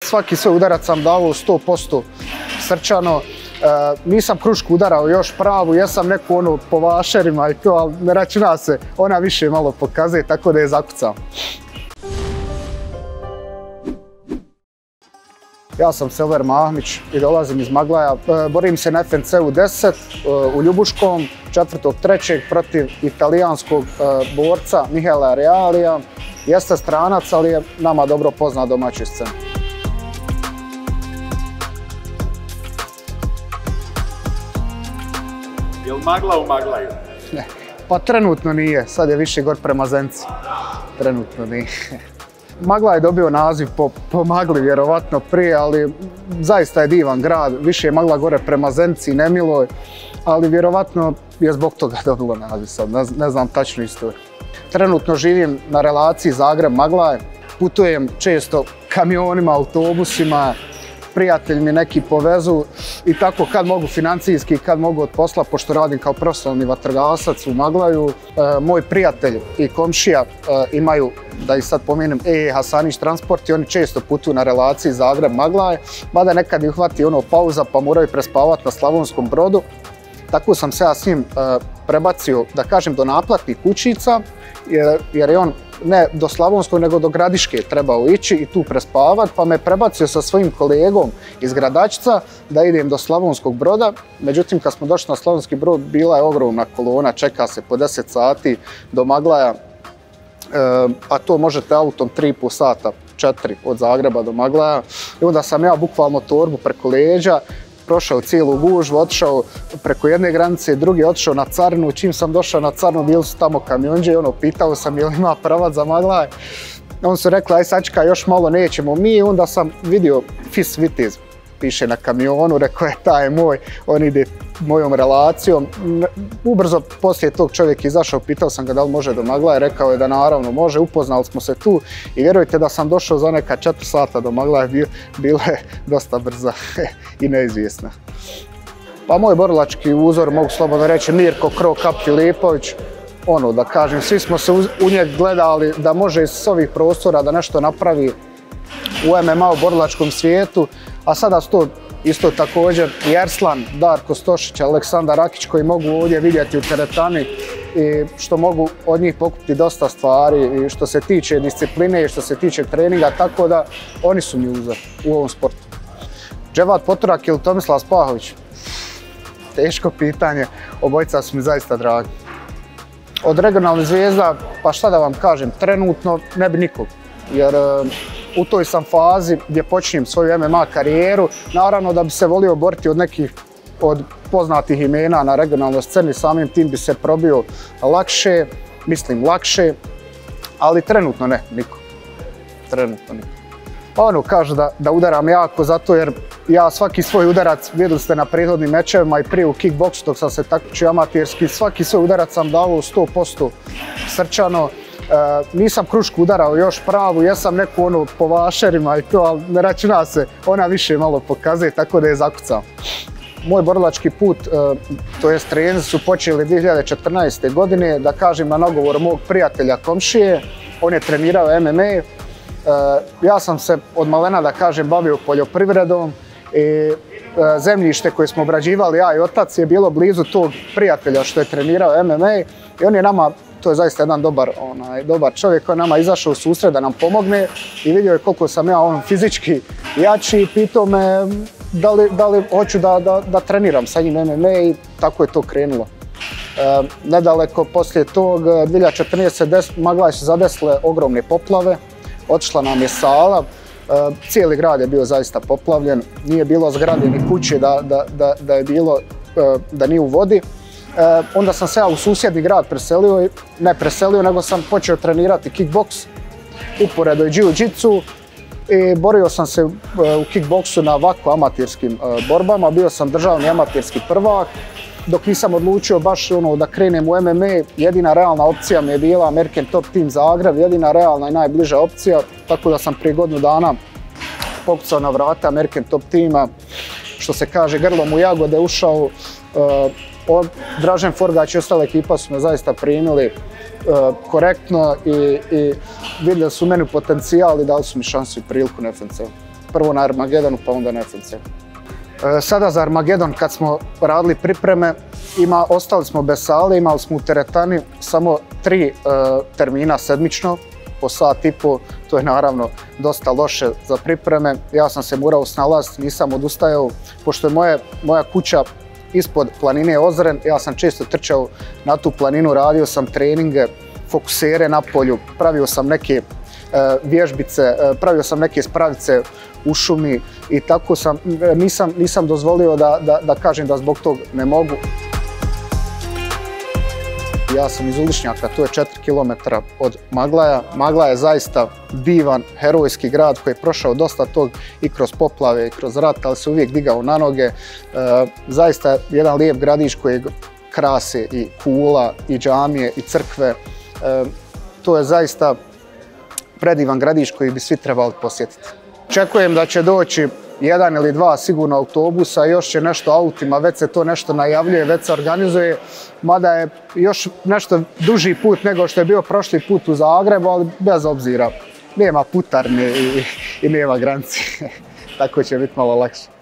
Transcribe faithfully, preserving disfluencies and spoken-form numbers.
Svaki svoj udarac sam davao sto posto srčano. Nisam krušku udarao još pravu, jesam neku ono po vašerima i to, ali ne računa se, ona više malo pokazuje, tako da je zakucam. Ja sam Selver Mahmić i dolazim iz Maglaja. Borim se na F N C U deset u Ljubuškom, četvrtog trećeg protiv italijanskog borca Mihaela Realija. Jeste stranac, ali je nama dobro poznat domaći scen. Je li Magla u Maglaju? Ne, pa trenutno nije, sad je više gor prema Zenci. Trenutno nije. Magla je dobio naziv po, po Magli vjerovatno prije, ali zaista je divan grad, više je Magla gore prema Zenci i Nemiloj, ali vjerovatno je zbog toga dobilo naziv sad, ne, ne znam tačnu istoriju. Trenutno živim na relaciji Zagreb-Maglaj, putujem često kamionima, autobusima, prijatelji mi neki povezu i tako kad mogu financijski, kad mogu od posla, pošto radim kao profesionalni vatrogasac u Maglaju. E, moj prijatelj i komšija e, imaju, da ih sad pomenem, E Hasanić transport i oni često putuju na relaciji Zagreb-Maglaj, mada nekad ih hvati ono pauza pa moraju prespavati na Slavonskom Brodu. Tako sam se ja s njim e, prebacio, da kažem, do naplatnih kućica, jer, jer je on ne do Slavonskog, nego do Gradiške trebao ići i tu prespavati, pa me prebacio sa svojim kolegom iz Gradačca da idem do Slavonskog Broda. Međutim, kad smo došli na Slavonski Brod, bila je ogromna kolona, čeka se po deset sati do Maglaja, e, a to možete autom tri i po sata, četiri od Zagreba do Maglaja. I onda sam ja bukvalno torbu preko leđa, prošao cijelu gužvu, otišao preko jedne granice, drugi otišao na carinu. Čim sam došao na carinu, bili su tamo kamionđe i ono, pitao sam je li ima pravac za Maglaj. On su rekli, aj sačka, još malo nećemo mi. Onda sam vidio Fis Vitez, piše na kamionu, rekao je, taj je moj, on ide mojom relacijom. Ubrzo poslije tog čovjek izašao, pitao sam ga da li može do Maglaja, rekao je da naravno može, upoznali smo se tu i vjerujte da sam došao za neka četiri sata do Maglaja, bila je dosta brza i neizvjesna. Pa moj borilački uzor, mogu slobodno reći, Mirko Kro Kap Filipović, ono da kažem, svi smo se u njeg gledali da može iz ovih prostora da nešto napravi u M M A u borilačkom svijetu, a sada su to isto također i Arslan, Darko Stošić, Aleksandar Rakić koji mogu ovdje vidjeti u teretani i što mogu od njih pokupiti dosta stvari i što se tiče discipline i što se tiče treninga, tako da oni su mi uzor u ovom sportu. Dževat Poturak ili Tomislav Spahović? Teško pitanje, obojica su mi zaista dragi. Od regionalnih zvijezda, pa šta da vam kažem, trenutno ne bi nikog, jer u toj sam fazi gdje počinjem svoju M M A karijeru. Naravno da bi se volio boriti od nekih od poznatih imena na regionalnoj sceni, samim tim bi se probio lakše, mislim lakše, ali trenutno ne, niko. Trenutno niko. Ono, kažu da, da udaram jako, zato jer ja svaki svoj udarac, vidjeli ste na prethodnim mečevima i prije u kickboksu dok sam se takmičio amaterski, svaki svoj udarac sam davao sto posto srčano. E, nisam krušku udarao još pravu, jesam neku ono po vašerima i to, ali ne računa se, ona više malo pokazuje, tako da je zakucam. Moj borilački put, e, to jest treninzi su počeli dvije hiljade četrnaeste. godine, da kažem na nagovor mog prijatelja komšije, on je trenirao M M A. E, ja sam se od malena, da kažem, bavio poljoprivredom i e, zemljište koje smo obrađivali, ja i otac, je bilo blizu tog prijatelja što je trenirao M M A i on je nama, to je zaista jedan dobar, onaj, dobar čovjek koji je nama izašao u susret da nam pomogne i vidio je koliko sam ja on fizički jači i pitao me da li, da li hoću da, da, da treniram sa njim M M A i tako je to krenulo. E, nedaleko poslije tog, dvije hiljade četrnaeste. Maglaj su zadesile ogromne poplave, otišla nam je sala, e, cijeli grad je bio zaista poplavljen, nije bilo zgrade ni kuće da, da, da, da je bilo, e, da nije u vodi. E, onda sam se ja u susjedni grad preselio, ne preselio, nego sam počeo trenirati kickboks, uporedo i jiu-jitsu i borio sam se e, u kickboksu na ovako amaterskim e, borbama, bio sam državni amaterski prvak, dok nisam odlučio baš ono, da krenem u M M A, jedina realna opcija mi je bila American Top Team Zagreb, jedina realna i najbliža opcija, tako da sam prije godinu dana pokucao na vrata American Top Teama, što se kaže grlom u jagode ušao. E, Dražen Forgać i ostala ekipa su me zaista primili uh, korektno i, i vidjeli su meni potencijal i dali su mi šansu i priliku na F N C U. prvo na Armagedonu, pa onda na F N C. Sada za Armagedon, kad smo radili pripreme, ima, ostali smo bez sale, imali smo u teretani samo tri uh, termina sedmično, po sat i po, to je naravno dosta loše za pripreme. Ja sam se morao snalaziti, nisam odustajao, pošto je moje, moja kuća ispod planine Ozren, ja sam često trčao na tu planinu, radio sam treninge, fokusere na polju, pravio sam neke uh, vježbice, uh, pravio sam neke spravice u šumi i tako sam, nisam, nisam dozvolio da, da, da kažem da zbog tog ne mogu. Ja sam iz Uličnjaka, to je četiri kilometra od Maglaja. Maglaja je zaista divan, herojski grad koji je prošao dosta tog i kroz poplave i kroz rat, ali se uvijek digao na noge. E, zaista jedan lijep gradić koji krase i kula, i džamije, i crkve. E, to je zaista predivan gradić koji bi svi trebali posjetiti. Očekujem da će doći jedan ili dva sigurno autobusa, još će nešto autima, već se to nešto najavljuje, već se organizuje, mada je još nešto duži put nego što je bio prošli put u Zagrebu, ali bez obzira, nema putarne i, i nema granice, tako će biti malo lakše.